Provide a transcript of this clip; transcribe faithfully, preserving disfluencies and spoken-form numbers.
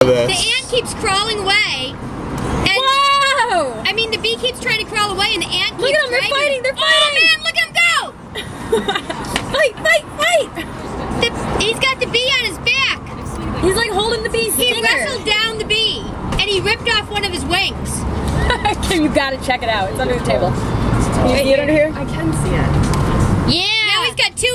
The ant keeps crawling away. And Whoa! I mean, the bee keeps trying to crawl away, and the ant keeps Look at them, they're dragging. fighting, they're fighting! Oh man, look at him go! Fight, fight, fight! The, he's got the bee on his back. He's like holding the bee's He stinger. wrestled down the bee, and he ripped off one of his wings. Kim, you gotta check it out. It's under the table. Can you see it under here? I can see it. Yeah. Now he's got two